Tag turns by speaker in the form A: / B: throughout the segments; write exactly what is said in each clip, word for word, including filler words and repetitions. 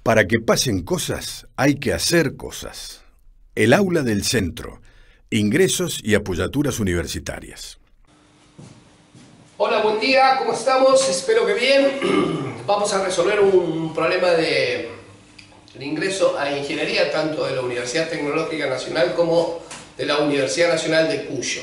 A: Para que pasen cosas, hay que hacer cosas. El aula del centro. Ingresos y apoyaturas universitarias.
B: Hola, buen día, ¿cómo estamos? Espero que bien. Vamos a resolver un problema de, de ingreso a ingeniería, tanto de la Universidad Tecnológica Nacional como de la Universidad Nacional de Cuyo.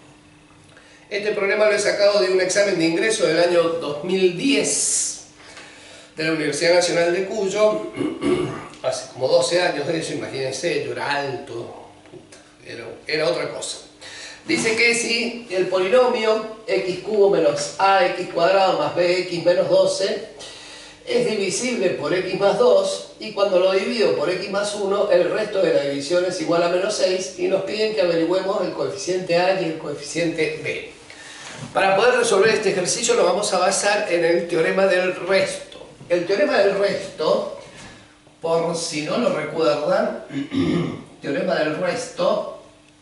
B: Este problema lo he sacado de un examen de ingreso del año dos mil diez de la Universidad Nacional de Cuyo, hace como doce años de eso, imagínense, yo era alto, era, era otra cosa. Dice que si el polinomio x cubo menos ax cuadrado más bx menos doce es divisible por x más dos, y cuando lo divido por x más uno, el resto de la división es igual a menos seis, y nos piden que averigüemos el coeficiente a y el coeficiente b. Para poder resolver este ejercicio nos vamos a basar en el teorema del resto. El teorema del resto, por si no lo recuerdan, teorema del resto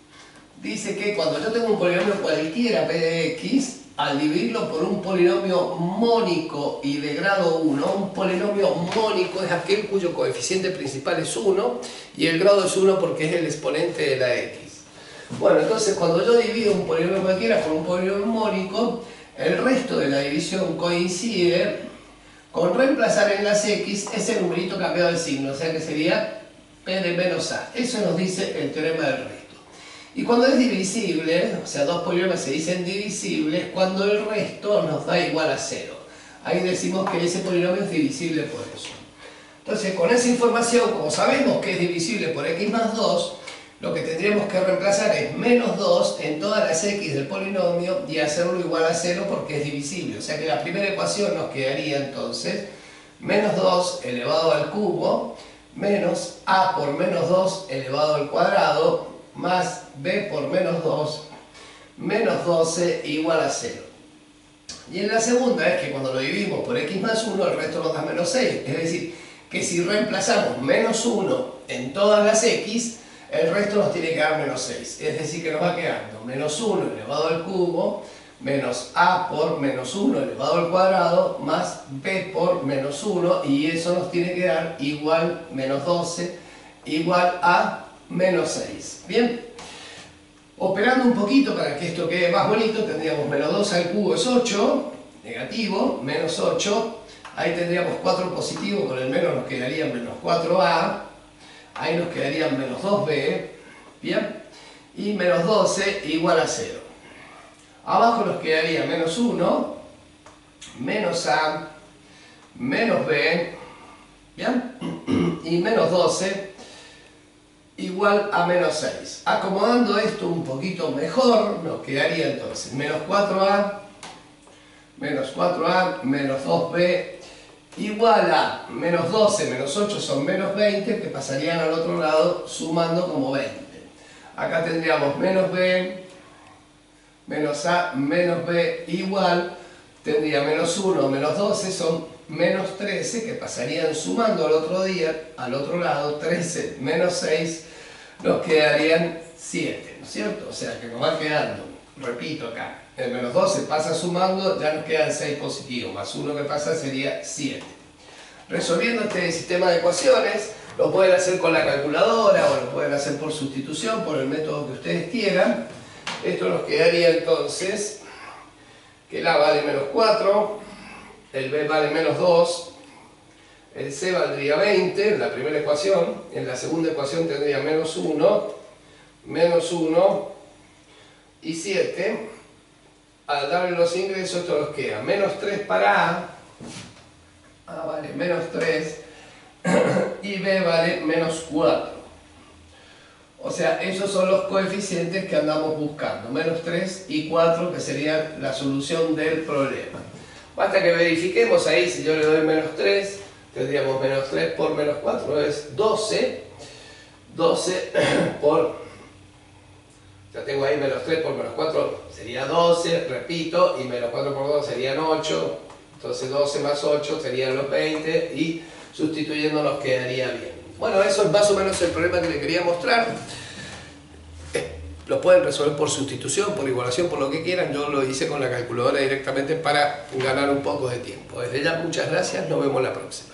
B: dice que cuando yo tengo un polinomio cualquiera p de x, al dividirlo por un polinomio mónico y de grado uno, un polinomio mónico es aquel cuyo coeficiente principal es uno y el grado es uno porque es el exponente de la x. Bueno, entonces cuando yo divido un polinomio cualquiera por un polinomio mónico, el resto de la división coincide con reemplazar en las x ese numerito cambiado de signo, o sea que sería p de menos a. Eso nos dice el teorema del resto. Y cuando es divisible, o sea, dos polinomios se dicen divisibles, cuando el resto nos da igual a cero. Ahí decimos que ese polinomio es divisible por eso. Entonces, con esa información, como sabemos que es divisible por x más dos, lo que tendríamos que reemplazar es menos dos en todas las x del polinomio y hacerlo igual a cero porque es divisible. O sea que la primera ecuación nos quedaría entonces menos dos elevado al cubo menos a por menos dos elevado al cuadrado más b por menos dos menos doce igual a cero. Y en la segunda es que cuando lo dividimos por x más uno, el resto nos da menos seis. Es decir, que si reemplazamos menos uno en todas las x, el resto nos tiene que dar menos seis. Es decir, que nos va quedando menos uno elevado al cubo menos a por menos uno elevado al cuadrado más b por menos uno, y eso nos tiene que dar igual menos doce igual a menos seis. Bien, operando un poquito para que esto quede más bonito, tendríamos menos dos al cubo es ocho, negativo, menos ocho, ahí tendríamos cuatro positivo, con el menos nos quedaría menos cuatro a, ahí nos quedarían menos dos b, bien, y menos doce igual a cero. Abajo nos quedaría menos uno, menos a, menos b, bien, y menos doce igual a menos seis. Acomodando esto un poquito mejor, nos quedaría entonces menos cuatro a, menos cuatro a, menos dos b, igual a menos doce, menos ocho son menos veinte, que pasarían al otro lado sumando como veinte. Acá tendríamos menos b, menos a, menos b, igual, tendría menos uno, menos doce, son menos trece, que pasarían sumando al otro día, al otro lado, trece menos seis, nos quedarían siete, ¿no es cierto? O sea que nos va quedando, repito acá, el menos doce pasa sumando, ya nos quedan seis positivos, más uno que pasa sería siete. Resolviendo este sistema de ecuaciones, lo pueden hacer con la calculadora o lo pueden hacer por sustitución, por el método que ustedes quieran. Esto nos quedaría entonces que el a vale menos cuatro, el b vale menos dos, el c valdría veinte en la primera ecuación, en la segunda ecuación tendría menos uno, menos uno y siete. Al darle los ingresos, esto nos queda menos tres para a, a vale menos tres, y b vale menos cuatro. O sea, esos son los coeficientes que andamos buscando, menos tres y cuatro, que serían la solución del problema. Basta que verifiquemos ahí, si yo le doy menos tres, tendríamos menos tres por menos cuatro, es doce, doce por, ya tengo ahí menos tres por menos cuatro, sería doce, repito, y menos cuatro por dos serían ocho, entonces doce más ocho serían los veinte, y sustituyendo nos quedaría bien. Bueno, eso es más o menos el problema que les quería mostrar. Lo pueden resolver por sustitución, por igualación, por lo que quieran. Yo lo hice con la calculadora directamente para ganar un poco de tiempo. Desde ya, muchas gracias. Nos vemos la próxima.